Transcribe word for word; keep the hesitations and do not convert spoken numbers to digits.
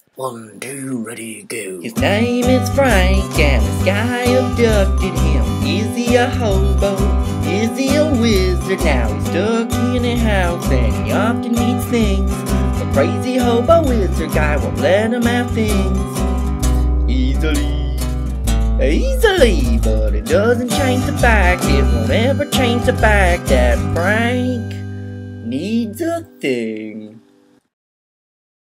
One, two, ready, go. His name is Frank, and this guy abducted him. Is he a hobo? Is he a wizard? Now he's stuck in a house, and he often needs things. The crazy hobo-wizard guy won't let him have things. Easily, easily, but it doesn't change the fact, it won't ever change the fact that Frank needs a thing.